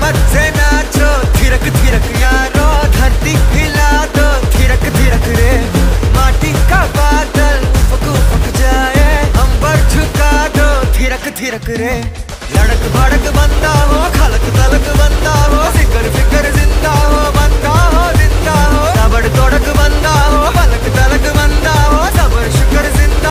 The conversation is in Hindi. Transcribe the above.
कमर से नाचो थिरक थिरक यारो, धरती हिला दो थिरक थिरक रे। माटी का बादल उफक उफक जाए, अंबर झुका दो थिरक थिरक रे। लड़क भड़क बंदा हो, खलक तलक बंदा हो, फिकर फिकर जिंदा हो,